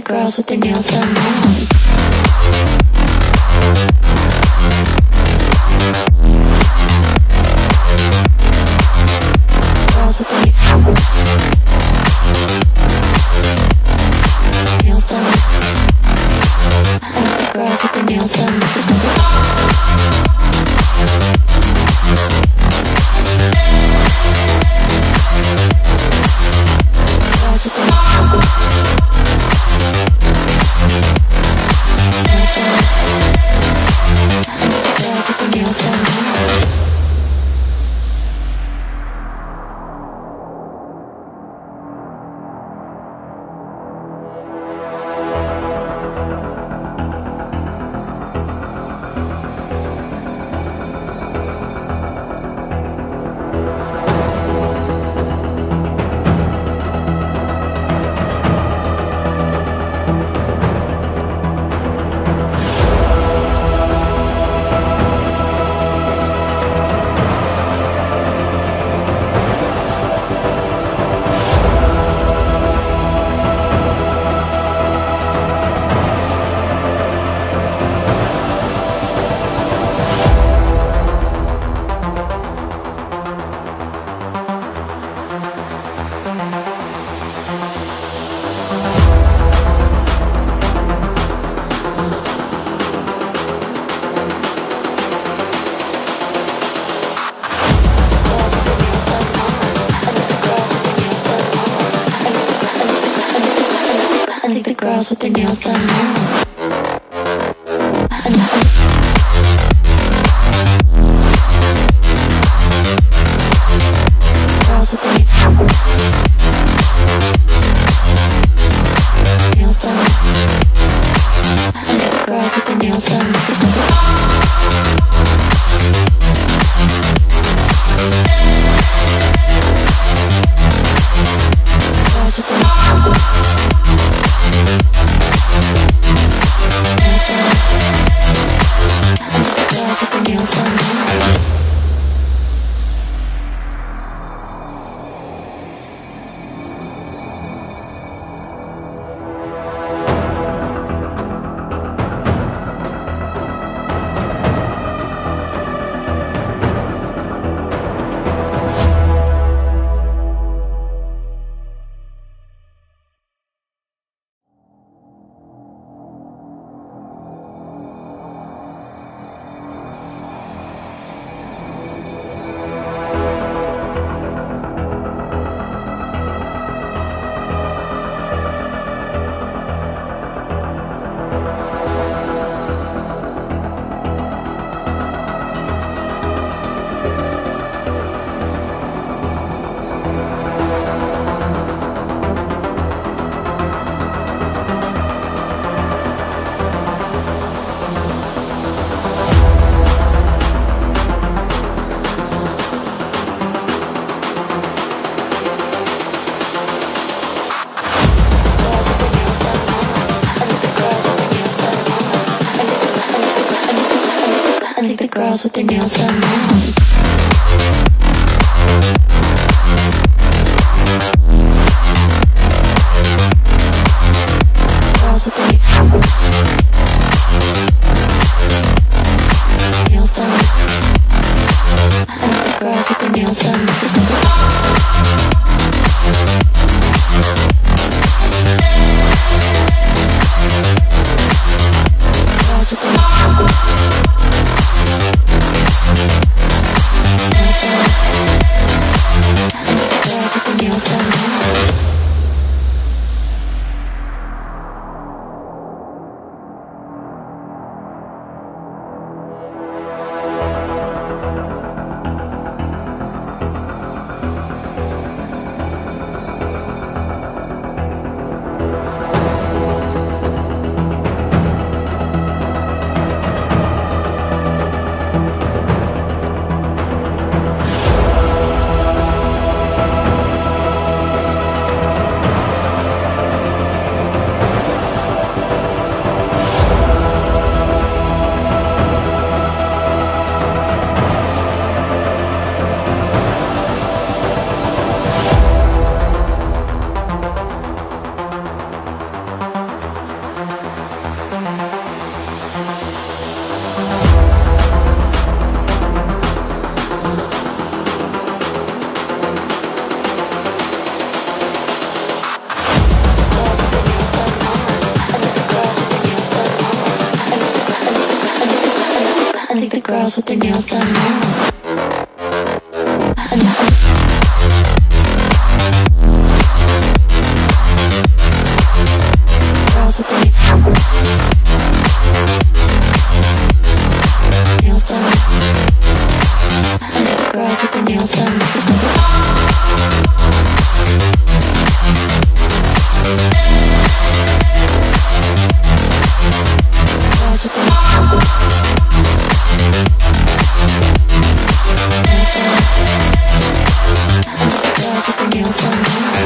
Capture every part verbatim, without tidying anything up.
girls with their nails done now. Girls with their nails done. I like the girls with their nails done. Girls with their nails done. I think the girls with their nails done now. Girls with their nails done. I think the girls with their nails done. Girls with their girls with their nails done now. I think the girls with their nails done now. Girls with their nails done. I think the girls with their nails done. Girls with their girls with their nails done now. Girls with their nails done. Girls with their nails done. Girls with their nails done.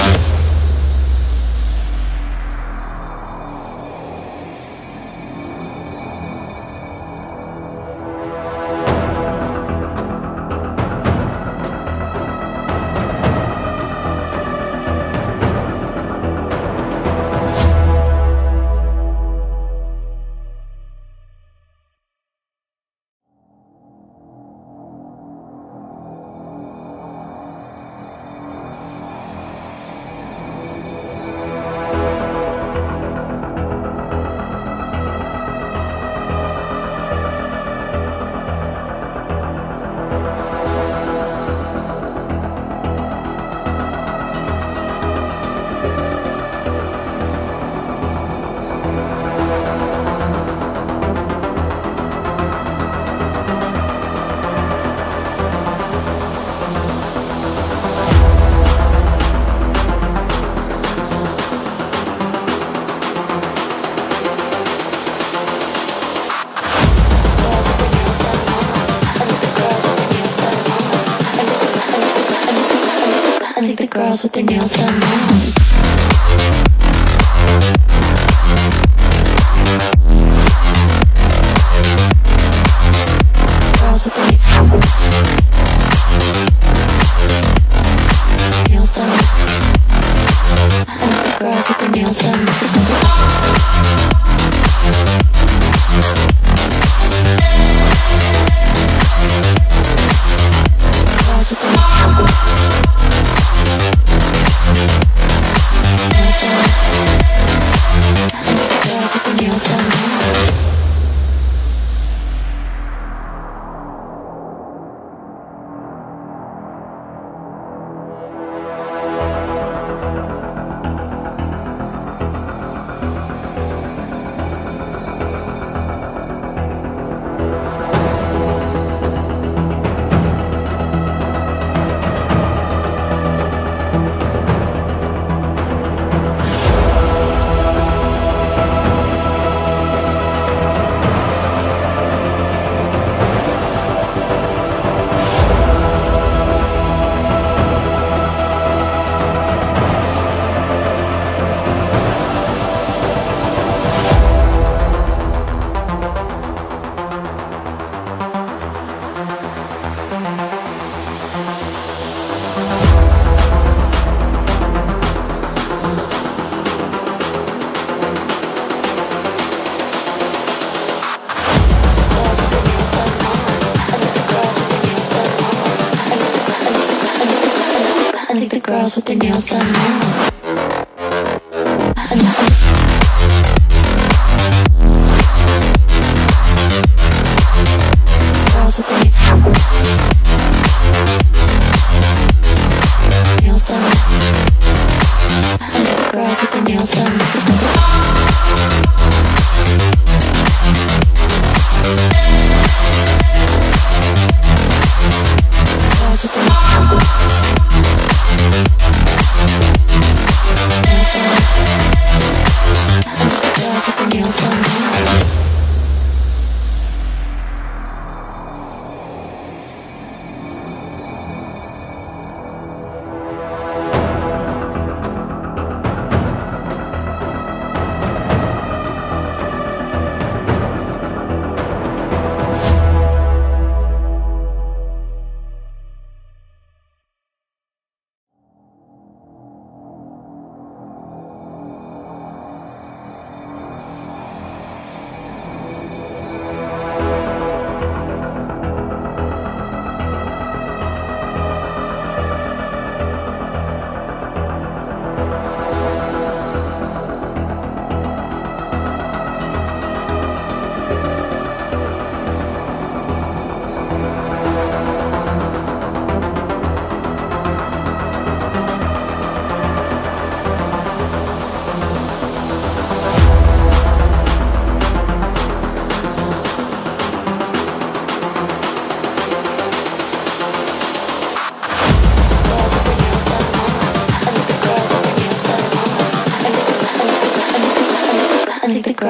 I think the girls with their nails done now. Girls with their nails done. I think the girls with their nails done. Girls with their nails done. I think the girls with their nails done now. Girls with their nails done. I think the girls with their nails done. Girls with their nails done now.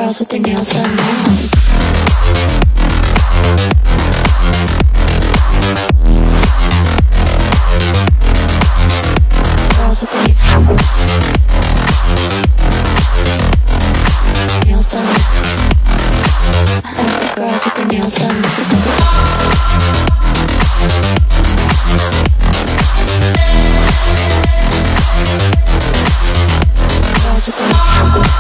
girls with their nails done now. Girls with their nails done. I like the girls with their nails done. Girls with their nails done.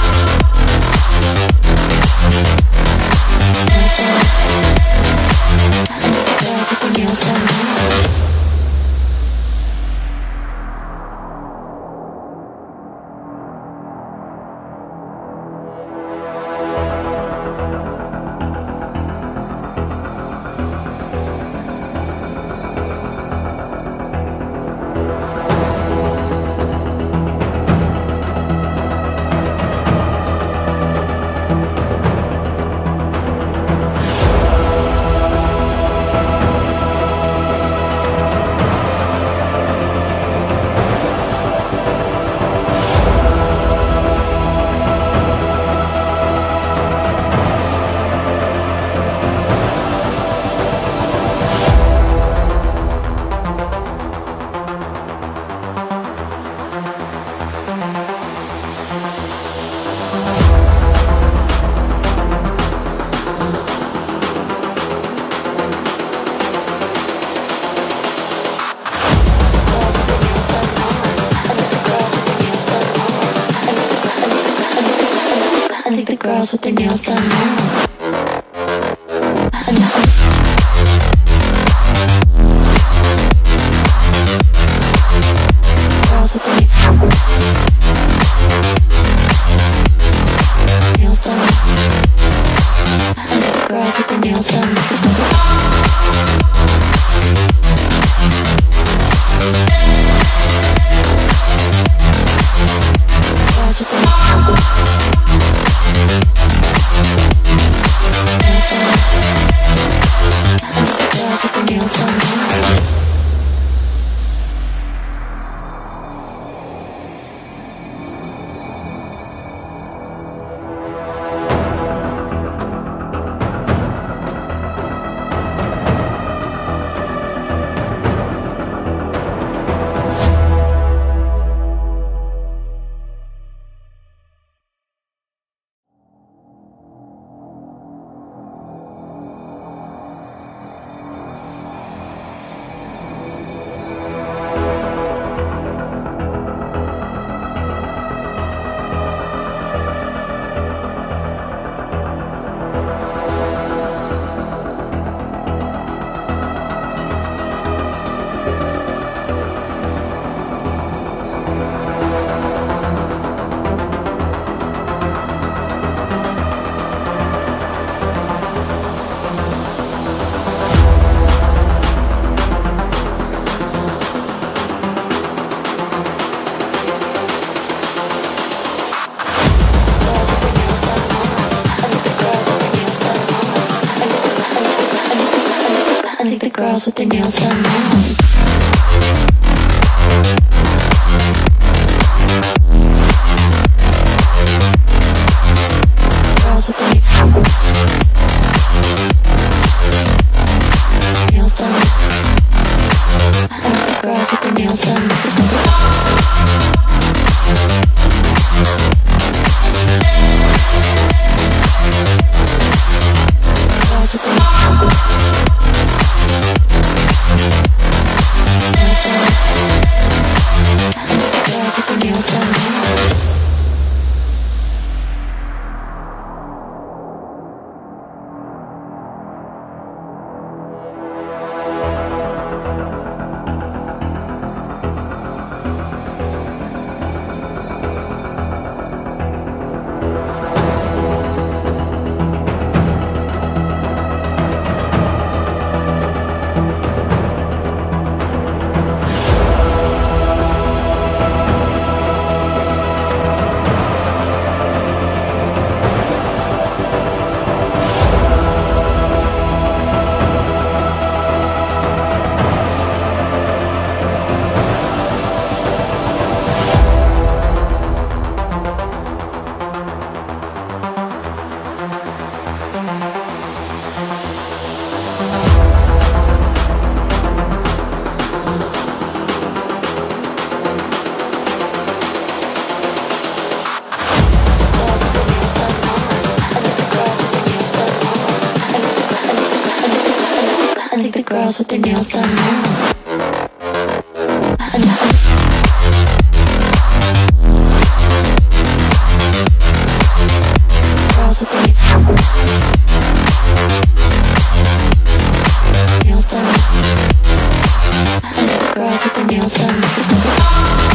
I like the girls with their nails done. I think the girls with their nails done now. Girls with their nails done. I think the girls with their nails done. Girls with their girls with their nails done now. I think the girls with their nails done now. Girls with their nails done. I think the girls with their nails done. Girls with their girls with their nails done now. girls with their nails done now. And girls with their nails done. And girls with their nails done.